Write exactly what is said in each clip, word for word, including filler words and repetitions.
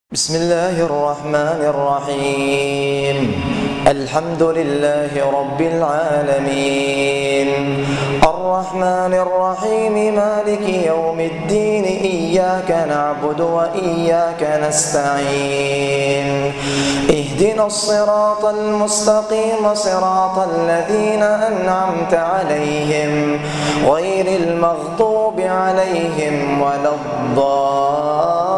بسم الله الرحمن الرحيم. الحمد لله رب العالمين، الرحمن الرحيم، مالك يوم الدين. إياك نعبد وإياك نستعين. اهدنا الصراط المستقيم، صراط الذين أنعمت عليهم غير المغضوب عليهم ولا الضالين.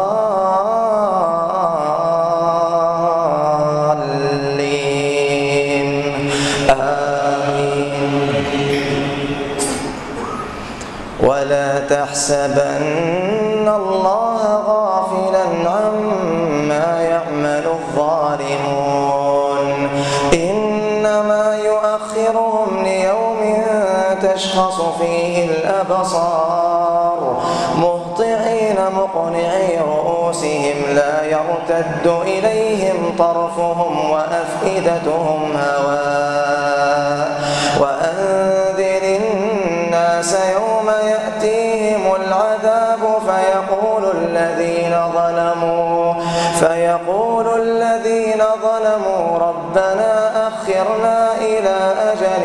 ولا تحسبن الله غافلا عما يعمل الظالمون، إنما يؤخرهم ليوم تشخص فيه الأبصار، مهطعين مقنعي رؤوسهم لا يرتد إليهم طرفهم وأفئدتهم هواء. وأنذر الناس يوم يأتيهم العذاب فيقول الذين ظلموا فيقول الذين ظلموا ربنا أخرنا إلى أجل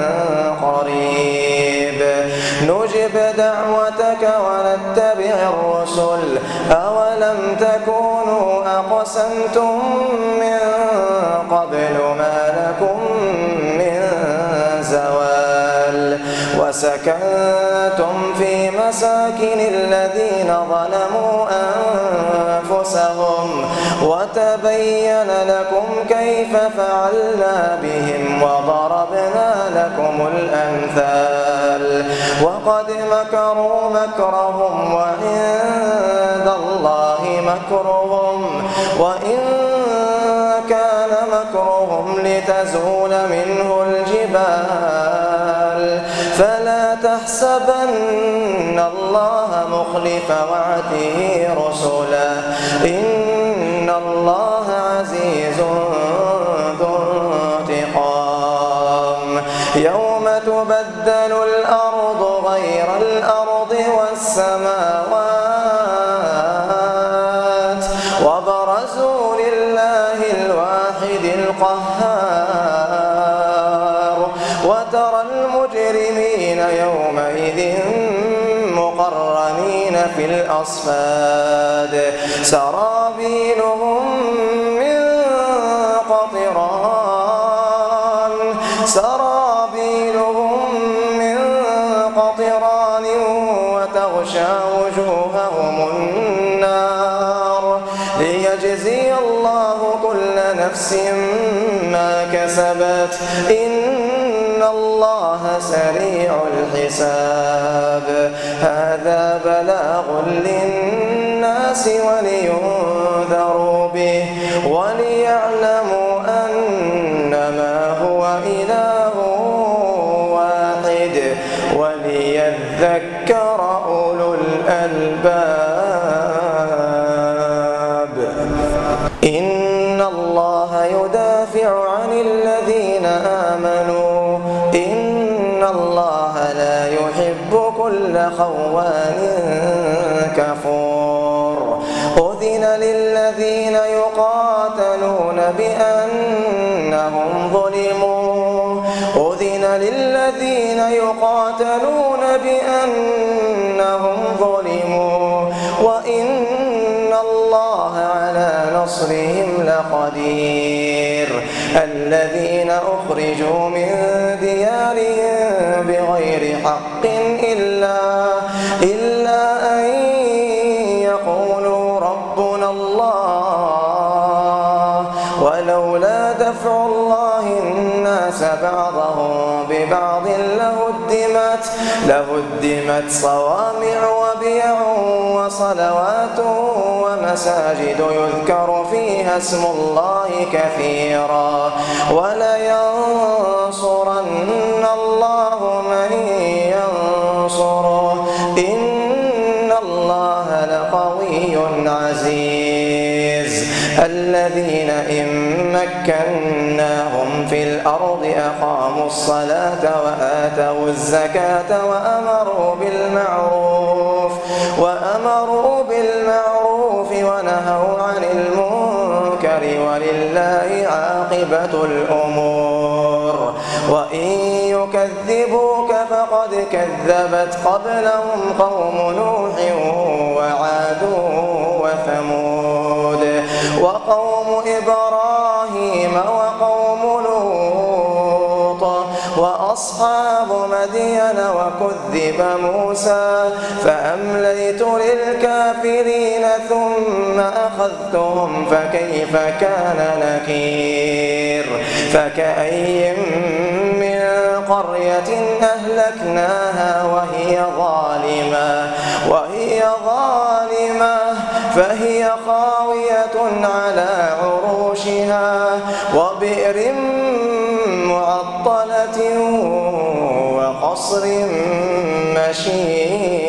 قريب نجب دعوتك ونتبع الرسل، أولم تكونوا أقسمتم من قبل ما لكم من زوال، وسكنتم في مساكن الذين ظلموا أنفسهم، وتبين لكم كيف فعلنا بهم وضربنا لكم الأمثال. وقد مكروا مكرهم وعند الله مكرهم، وإن كان مكرهم لتزول منه الجبال. فلا تحسبن الله مخلف وعده رسله، إن الله عزيز ذو انتقام. يوم تبدل الأرض غير الأرض والسماوات، وبرزوا لله الواحد القهار، وترى المجرمين يومئذ مقرنين في الأصفاد، سرابيلهم من قطران سرابيلهم من قطران وتغشى وجوههم النار، ليجزي الله كل نفس ما كسبت، إن الله سريع الحساب. هذا بلاغ للناس ولينذروا به وليعلموا أنما هو إله واحد وليذكر أولو الألباب. إن الله يدافع عن الذين آمنوا، إن الله لا يحب كل خوان كفور. أذن للذين يقاتلون بأنهم ظلموا أذن للذين يقاتلون بأنهم ظلموا وإن الله على نصرهم لقدير. الذين أخرجوا من ديارهم بغير حق إلا إلا أن يقولوا ربنا الله، ولولا دفع الله الناس بعضهم ببعض لهدمت لهدمت صوامع وبيع وصلوات ومساجد يذكر فيها اسم الله كثيرا، ولينصرن الله من ينصره، إن الله لقوي عزيز. الذين إن مكناهم في الأرض أقاموا الصلاة وآتوا الزكاة وأمروا بالمعروف وأمروا بالمعروف ونهوا عن المنكر عاقبة الأمور. وإن يكذبوك فقد كذبت قبلهم قوم نوح وعاد وثمود وقوم إبراهيم وقوم لوط وأصحاب مدين وكذب موسى فأمليت للكافرين ثم أخذتهم فكيف كان نكير. فكأي من قرية أهلكناها وهي ظالمة وهي ظالمة فهي خاوية على عروشها وبئر معطلة وقصر مشيد.